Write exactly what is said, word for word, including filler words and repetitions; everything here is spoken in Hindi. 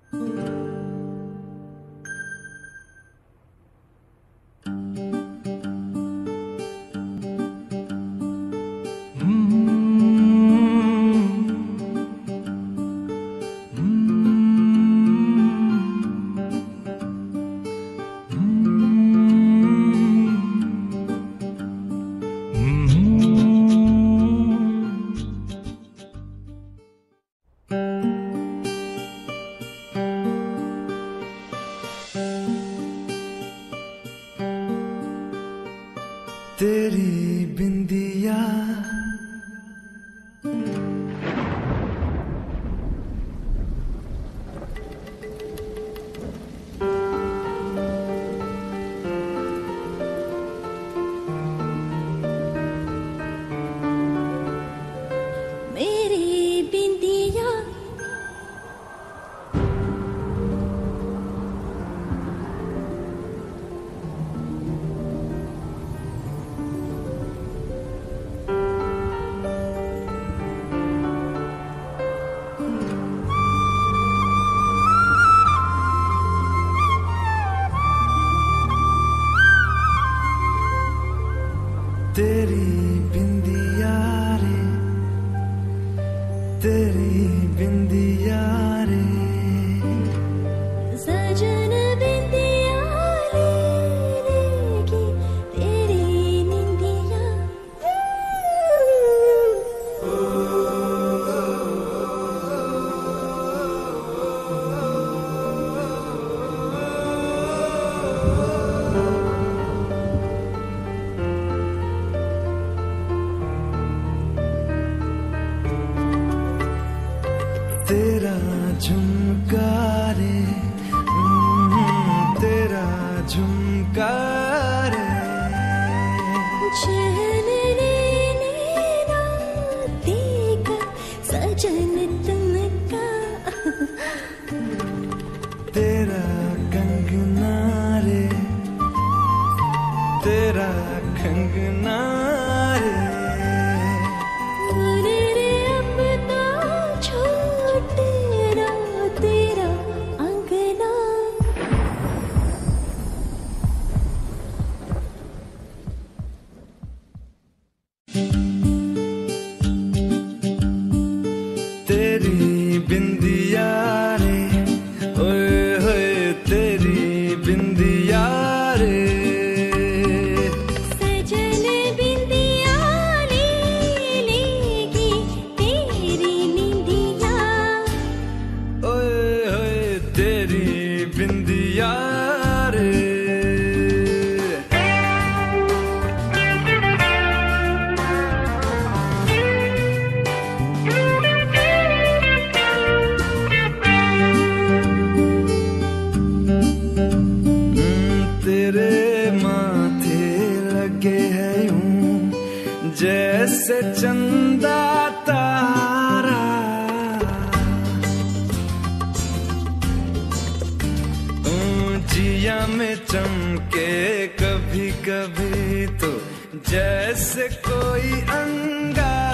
तेरी बिंदिया मेरी बिंदिया तेरी बिंदिया रे, तेरी बिंदिया रे, सजन बिंदिया लेगी तेरी निंदिया। तेरा झुमका रे, हम्म, तेरा झुमका रे, चैन लेने ना देगा सजन तुमका। तेरा कंगना रे, तेरा कंगना रे, बोले रे अपना छोटेरा तेरा अंगना। तेरी बिंदिया रे, ओए होए तेरी बिंदिया रे, सजन बिंदिया ले लेगी तेरी निंदिया। ओए होए तेरी बिंदिया रे। तेरे माथे लगे है यूं जैसे चंदा तारा, जिया में चमके कभी कभी तो जैसे कोई अंगारा।